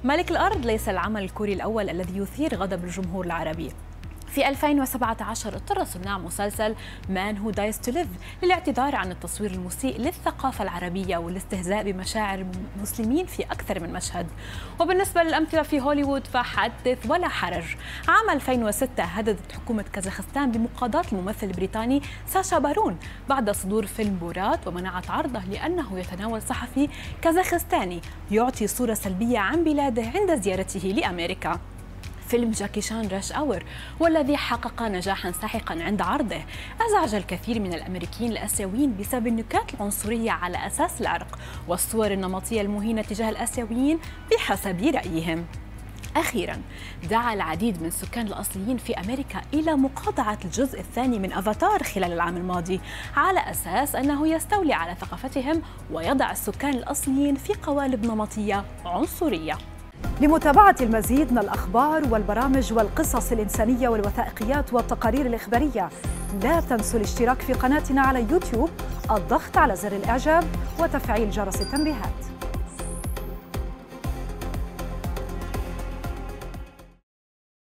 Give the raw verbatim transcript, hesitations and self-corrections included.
ملك الأرض ليس العمل الكوري الأول الذي يثير غضب الجمهور العربي. في ألفين وسبعة عشر اضطر صناع مسلسل Man Who Dies to Live للاعتذار عن التصوير المسيء للثقافة العربية والاستهزاء بمشاعر المسلمين في أكثر من مشهد. وبالنسبة للأمثلة في هوليوود فحدث ولا حرج. عام ألفين وستة هددت حكومة كازاخستان بمقاضاة الممثل البريطاني ساشا بارون بعد صدور فيلم بورات، ومنعت عرضه لأنه يتناول صحفي كازاخستاني يعطي صورة سلبية عن بلاده عند زيارته لأمريكا. فيلم جاكي شان راش أور والذي حقق نجاحا ساحقا عند عرضه أزعج الكثير من الأمريكيين الآسيويين بسبب النكات العنصرية على أساس العرق والصور النمطية المهينة تجاه الآسيويين بحسب رأيهم. أخيراً، دعا العديد من السكان الأصليين في أمريكا إلى مقاطعة الجزء الثاني من أفاتار خلال العام الماضي على أساس أنه يستولي على ثقافتهم ويضع السكان الأصليين في قوالب نمطية عنصرية. لمتابعة المزيد من الأخبار والبرامج والقصص الإنسانية والوثائقيات والتقارير الإخبارية، لا تنسوا الاشتراك في قناتنا على يوتيوب، الضغط على زر الإعجاب وتفعيل جرس التنبيهات.